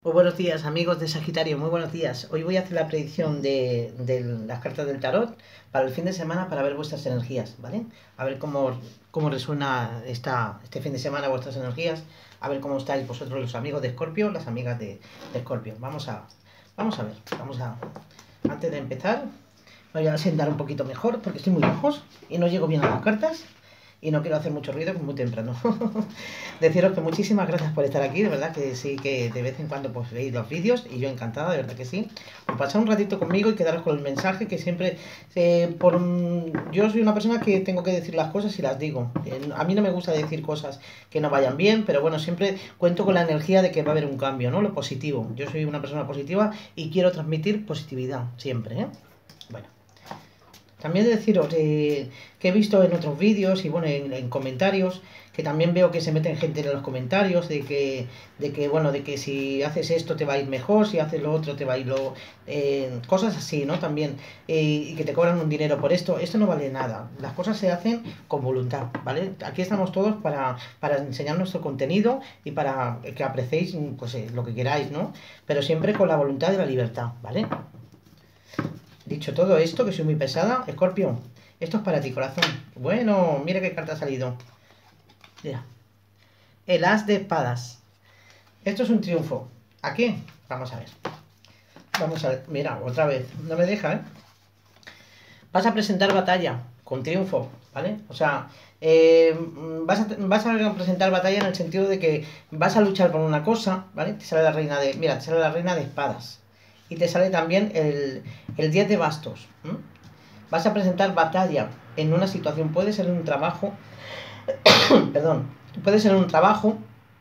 Muy buenos días, amigos de Sagitario, muy buenos días. Hoy voy a hacer la predicción de las cartas del tarot para el fin de semana para ver vuestras energías, ¿vale? A ver cómo resuena este fin de semana vuestras energías, a ver cómo estáis vosotros los amigos de Escorpio, las amigas de Escorpio. Vamos a ver, antes de empezar, me voy a sentar un poquito mejor porque estoy muy lejos y no llego bien a las cartas. Y no quiero hacer mucho ruido, que es muy temprano. Deciros que muchísimas gracias por estar aquí, de verdad que sí, que de vez en cuando pues veis los vídeos y yo encantada, de verdad que sí. Por pasar un ratito conmigo y quedaros con el mensaje que siempre, yo soy una persona que tengo que decir las cosas y las digo. A mí no me gusta decir cosas que no vayan bien, pero bueno, siempre cuento con la energía de que va a haber un cambio, ¿no? Lo positivo. Yo soy una persona positiva y quiero transmitir positividad, siempre, ¿eh? Bueno. También deciros que he visto en otros vídeos y bueno, en comentarios, que también veo que se meten gente en los comentarios de que si haces esto te va a ir mejor, si haces lo otro te va a ir cosas así, ¿no? También, y que te cobran un dinero por esto. Esto no vale nada. Las cosas se hacen con voluntad, ¿vale? Aquí estamos todos para enseñar nuestro contenido y para que apreciéis pues, lo que queráis, ¿no? Pero siempre con la voluntad de la libertad, ¿vale? Dicho todo esto, que soy muy pesada, Escorpio, esto es para ti, corazón. Bueno, mira qué carta ha salido. Mira, el as de espadas. Esto es un triunfo. ¿A qué? Vamos a ver. Vamos a ver. Mira, otra vez. No me deja, ¿eh? Vas a presentar batalla con triunfo, ¿vale? O sea, vas a presentar batalla en el sentido de que vas a luchar por una cosa, ¿vale? Te sale la reina de... Mira, te sale la reina de espadas. Y te sale también el 10 de bastos. Vas a presentar batalla en una situación, puede ser en un trabajo, perdón, puede ser en un trabajo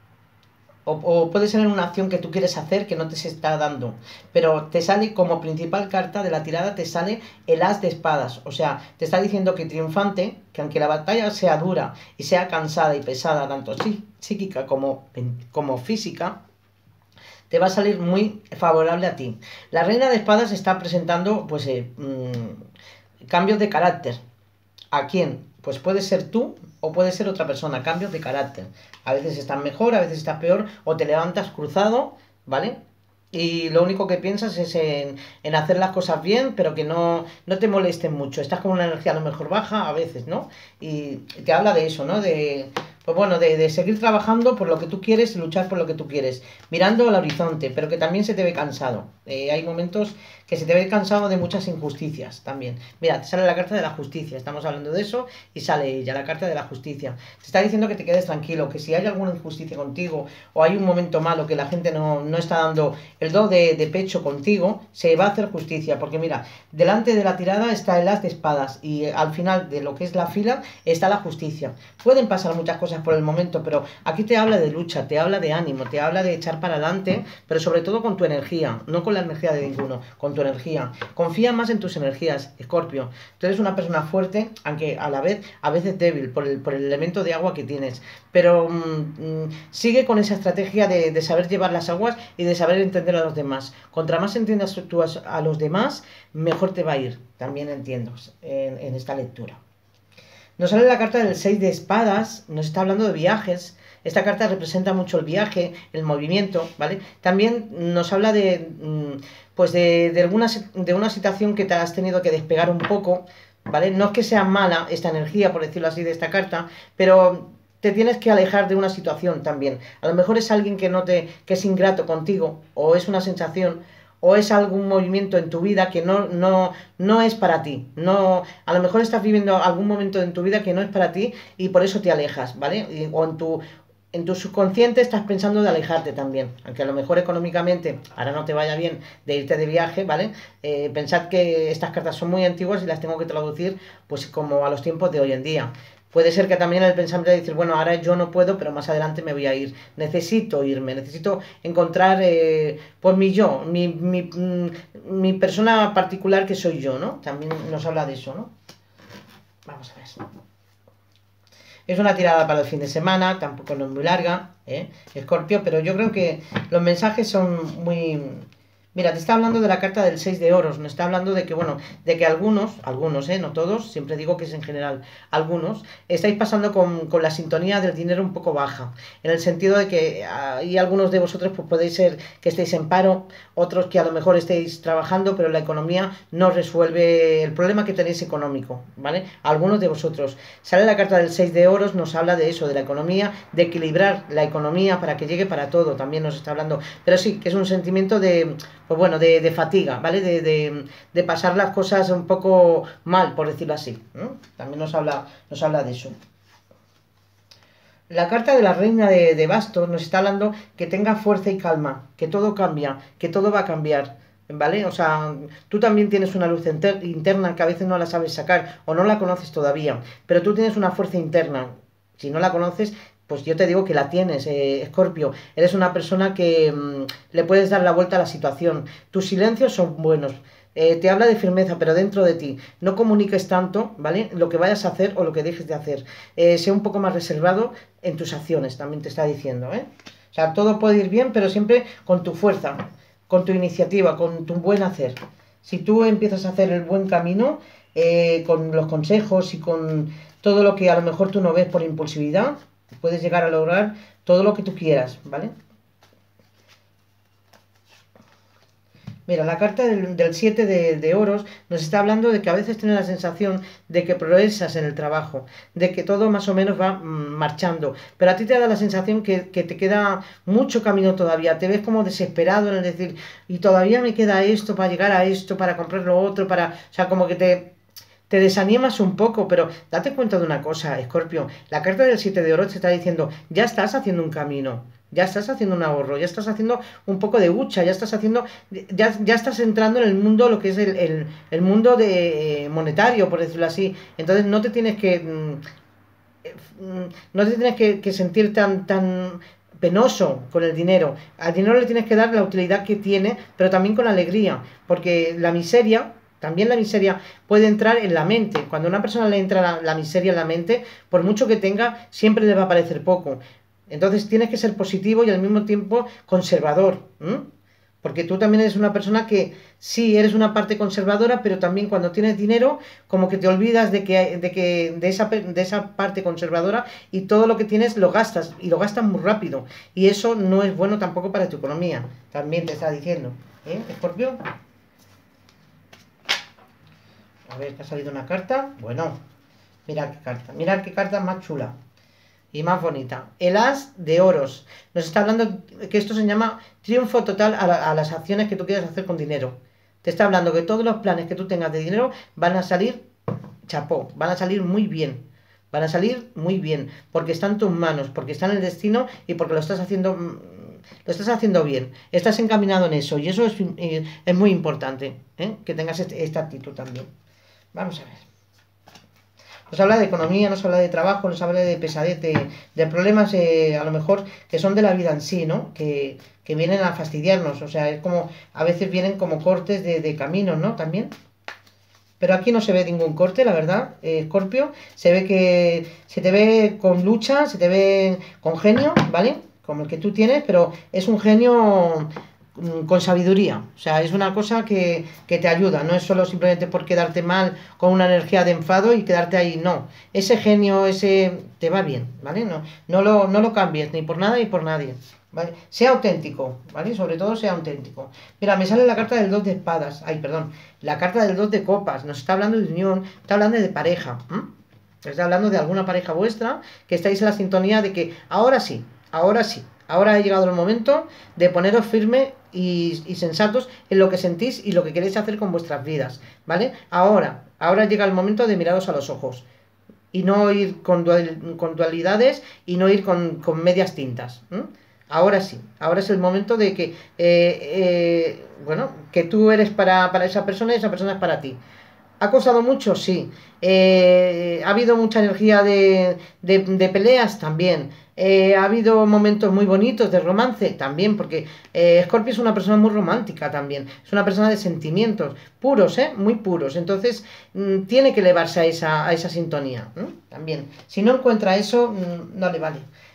o puede ser en una acción que tú quieres hacer que no te se está dando, pero te sale como principal carta de la tirada, te sale el as de espadas, o sea, te está diciendo que triunfante, que aunque la batalla sea dura y sea cansada y pesada, tanto psíquica como física, te va a salir muy favorable a ti. La reina de espadas está presentando pues cambios de carácter. ¿A quién? Pues puede ser tú o puede ser otra persona, cambios de carácter. A veces estás mejor, a veces estás peor, o te levantas cruzado, ¿vale? Y lo único que piensas es en hacer las cosas bien, pero que no te molesten mucho. Estás con una energía a lo mejor baja a veces, ¿no? Y te habla de eso, ¿no? Pues bueno, de seguir trabajando por lo que tú quieres y luchar por lo que tú quieres, mirando al horizonte, pero que también se te ve cansado. Hay momentos que se te ve cansado de muchas injusticias también. Mira, te sale la carta de la justicia, estamos hablando de eso y sale ella, la carta de la justicia. Te está diciendo que te quedes tranquilo, que si hay alguna injusticia contigo o hay un momento malo que la gente no está dando el do de pecho contigo, se va a hacer justicia, porque mira, delante de la tirada está el as de espadas y al final de lo que es la fila está la justicia. Pueden pasar muchas cosas por el momento, pero aquí te habla de lucha, te habla de ánimo, te habla de echar para adelante, pero sobre todo con tu energía, no con la energía de ninguno, con tu energía. Confía más en tus energías, Escorpio. Tú eres una persona fuerte, aunque a la vez a veces débil por el elemento de agua que tienes, pero sigue con esa estrategia de saber llevar las aguas y de saber entender a los demás. Contra más entiendas tú a los demás, mejor te va a ir, también entiendo, en esta lectura. Nos sale la carta del 6 de espadas, nos está hablando de viajes. Esta carta representa mucho el viaje, el movimiento, ¿vale? También nos habla pues de una situación que te has tenido que despegar un poco, ¿vale? No es que sea mala esta energía, por decirlo así, de esta carta, pero te tienes que alejar de una situación también. A lo mejor es alguien que es ingrato contigo, o es una sensación, o es algún movimiento en tu vida que no es para ti. No, a lo mejor estás viviendo algún momento en tu vida que no es para ti y por eso te alejas, ¿vale? O en tu subconsciente estás pensando de alejarte también, aunque a lo mejor económicamente ahora no te vaya bien de irte de viaje, ¿vale? Pensad que estas cartas son muy antiguas y las tengo que traducir pues como a los tiempos de hoy en día. Puede ser que también el pensamiento de decir, bueno, ahora yo no puedo, pero más adelante me voy a ir. Necesito irme, necesito encontrar pues mi persona particular que soy yo, ¿no? También nos habla de eso, ¿no? Vamos a ver. Es una tirada para el fin de semana, tampoco no es muy larga, Escorpio, pero yo creo que los mensajes son Mira, te está hablando de la carta del 6 de oros, nos está hablando de que, bueno, de que algunos, no todos, siempre digo que es en general, algunos, estáis pasando con la sintonía del dinero un poco baja, en el sentido de que hay algunos de vosotros pues podéis ser que estéis en paro, otros que a lo mejor estéis trabajando, pero la economía no resuelve el problema que tenéis económico, ¿vale? Algunos de vosotros. Sale la carta del 6 de oros, nos habla de eso, de la economía, de equilibrar la economía para que llegue para todo, también nos está hablando, pero sí, que es un sentimiento de pues bueno, de fatiga, ¿vale? De pasar las cosas un poco mal, por decirlo así, ¿no? También nos habla de eso. La carta de la reina de bastos nos está hablando que tenga fuerza y calma, que todo cambia, que todo va a cambiar, ¿vale? O sea, tú también tienes una luz interna que a veces no la sabes sacar o no la conoces todavía, pero tú tienes una fuerza interna. Si no la conoces, pues yo te digo que la tienes, Escorpio. Eres una persona que le puedes dar la vuelta a la situación. Tus silencios son buenos. Te habla de firmeza, pero dentro de ti. No comuniques tanto, ¿vale? Lo que vayas a hacer o lo que dejes de hacer. Sea un poco más reservado en tus acciones, también te está diciendo, ¿eh? O sea, todo puede ir bien, pero siempre con tu fuerza, con tu iniciativa, con tu buen hacer. Si tú empiezas a hacer el buen camino, con los consejos y con todo lo que a lo mejor tú no ves por impulsividad, puedes llegar a lograr todo lo que tú quieras, ¿vale? Mira, la carta del 7 de oros nos está hablando de que a veces tienes la sensación de que progresas en el trabajo, de que todo más o menos va marchando, pero a ti te da la sensación que te queda mucho camino todavía, te ves como desesperado en el decir, y todavía me queda esto para llegar a esto, para comprar lo otro, o sea, como que te desanimas un poco, pero date cuenta de una cosa, Escorpio, la carta del 7 de oro te está diciendo, ya estás haciendo un camino, ya estás haciendo un ahorro, ya estás haciendo un poco de hucha, ya estás entrando en el mundo, lo que es el mundo monetario, por decirlo así. Entonces no te tienes que sentir tan penoso con el dinero. Al dinero le tienes que dar la utilidad que tiene, pero también con alegría, porque también la miseria puede entrar en la mente. Cuando a una persona le entra la miseria en la mente, por mucho que tenga, siempre le va a parecer poco. Entonces tienes que ser positivo y al mismo tiempo conservador. Porque tú también eres una persona que sí eres una parte conservadora, pero también cuando tienes dinero, como que te olvidas de esa parte conservadora y todo lo que tienes lo gastas y lo gastas muy rápido. Y eso no es bueno tampoco para tu economía. También te está diciendo. Escorpio. A ver, que ha salido una carta. Bueno, mirad qué carta más chula y más bonita. El as de oros. Nos está hablando que esto se llama triunfo total a las acciones que tú quieras hacer con dinero. Te está hablando que todos los planes que tú tengas de dinero van a salir chapó, van a salir muy bien. Van a salir muy bien, porque está en tus manos, porque está en el destino y porque lo estás haciendo bien. Estás encaminado en eso y eso es muy importante, que tengas esta actitud también. Vamos a ver. Nos habla de economía, nos habla de trabajo, nos habla de pesadez, de problemas a lo mejor que son de la vida en sí, ¿no? Que vienen a fastidiarnos. O sea, es como, a veces vienen como cortes de caminos, ¿no? También. Pero aquí no se ve ningún corte, la verdad, Escorpio. Se ve que se te ve con lucha, se te ve con genio, ¿vale? Como el que tú tienes, pero es un genio con sabiduría. O sea, es una cosa que te ayuda. No es solo simplemente por quedarte mal con una energía de enfado y quedarte ahí. No. Ese genio, te va bien, ¿vale? No lo cambies ni por nada ni por nadie. ¿Vale? Sea auténtico, ¿vale? Sobre todo sea auténtico. Mira, me sale la carta del 2 de espadas. Ay, perdón. La carta del 2 de copas. Nos está hablando de unión, está hablando de pareja. Está hablando de alguna pareja vuestra que estáis en la sintonía de que ahora sí, ahora sí. Ahora ha llegado el momento de poneros firme y sensatos en lo que sentís y lo que queréis hacer con vuestras vidas, ¿vale? Ahora llega el momento de miraros a los ojos y no ir con dualidades y no ir con medias tintas. Ahora sí, ahora es el momento de que, que tú eres para esa persona y esa persona es para ti. ¿Ha costado mucho? Sí. ¿Ha habido mucha energía de peleas? También. ¿Ha habido momentos muy bonitos de romance? También, porque Scorpio es una persona muy romántica también. Es una persona de sentimientos puros, muy puros. Entonces, tiene que elevarse a esa sintonía. También. Si no encuentra eso, no le vale.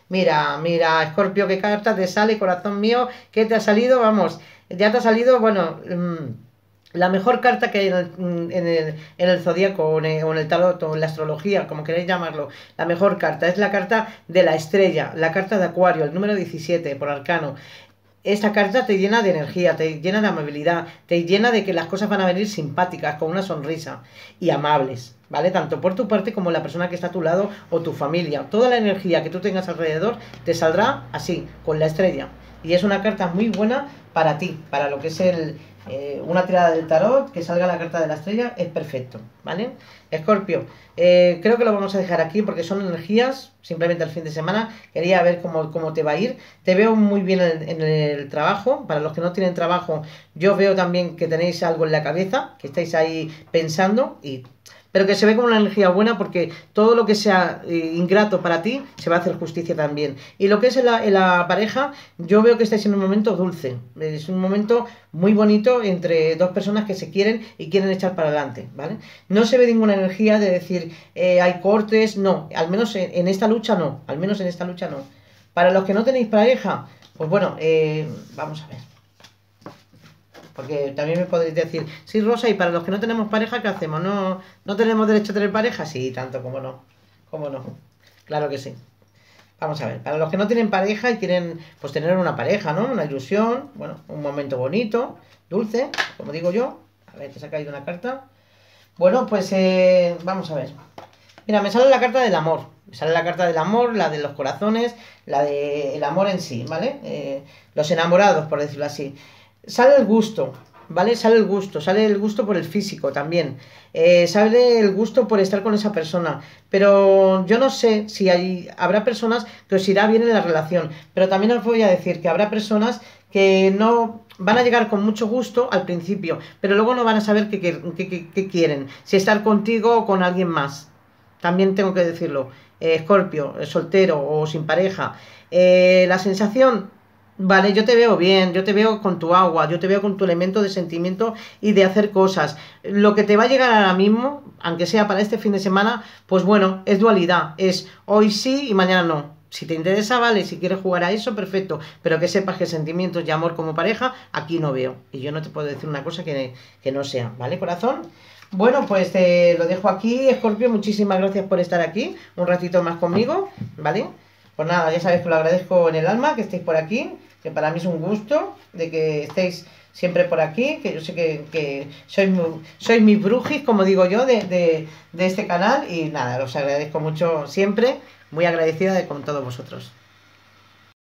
Mira, mira, Escorpio, qué carta te sale, corazón mío, ¿qué te ha salido? Vamos, ya te ha salido, bueno, la mejor carta que hay en el zodíaco o en el tarot o en la astrología, como queréis llamarlo. La mejor carta es la carta de la estrella, la carta de Acuario, el número 17 por arcano. Esta carta te llena de energía, te llena de amabilidad, te llena de que las cosas van a venir simpáticas, con una sonrisa y amables, ¿vale? Tanto por tu parte como la persona que está a tu lado o tu familia. Toda la energía que tú tengas alrededor te saldrá así, con la estrella. Y es una carta muy buena para ti, para lo que es una tirada del tarot, que salga la carta de la estrella, es perfecto, ¿vale? Escorpio, creo que lo vamos a dejar aquí porque son energías, simplemente el fin de semana. Quería ver cómo te va a ir. Te veo muy bien en el trabajo. Para los que no tienen trabajo, yo veo también que tenéis algo en la cabeza, que estáis ahí pensando pero que se ve como una energía buena porque todo lo que sea ingrato para ti se va a hacer justicia también. Y lo que es en la pareja, yo veo que estáis en un momento dulce, es un momento muy bonito entre dos personas que se quieren y quieren echar para adelante, ¿vale? No se ve ninguna energía de decir hay cortes, no, al menos en esta lucha no, al menos en esta lucha no. Para los que no tenéis pareja, pues bueno, vamos a ver. Porque también me podréis decir, sí, Rosa, y para los que no tenemos pareja, ¿qué hacemos? ¿No tenemos derecho a tener pareja? Sí, tanto como no. ¿Cómo no? Claro que sí. Vamos a ver, para los que no tienen pareja y quieren pues tener una pareja, ¿no? Una ilusión, bueno, un momento bonito, dulce, como digo yo. A ver, que se ha caído una carta. Bueno, pues vamos a ver. Mira, me sale la carta del amor. Me sale la carta del amor, la de los corazones, la del amor en sí, ¿vale? Los enamorados, por decirlo así. Sale el gusto, ¿vale? Sale el gusto por el físico también. Sale el gusto por estar con esa persona. Pero yo no sé si habrá personas que os irá bien en la relación. Pero también os voy a decir que habrá personas que no van a llegar con mucho gusto al principio, pero luego no van a saber qué quieren. Si estar contigo o con alguien más. También tengo que decirlo. Escorpio, soltero o sin pareja. La sensación. Vale, yo te veo bien, yo te veo con tu agua, yo te veo con tu elemento de sentimiento y de hacer cosas. Lo que te va a llegar ahora mismo, aunque sea para este fin de semana, pues bueno, es dualidad, es hoy sí y mañana no. Si te interesa, vale, si quieres jugar a eso, perfecto, pero que sepas que sentimientos y amor como pareja, aquí no veo. Y yo no te puedo decir una cosa que no sea, ¿vale, corazón? Bueno, pues te lo dejo aquí, Escorpio, muchísimas gracias por estar aquí, un ratito más conmigo, ¿vale? Pues nada, ya sabéis que lo agradezco en el alma, que estéis por aquí, que para mí es un gusto de que estéis siempre por aquí, que yo sé que sois mis brujis, como digo yo, de este canal, y nada, os agradezco mucho siempre, muy agradecida con todos vosotros.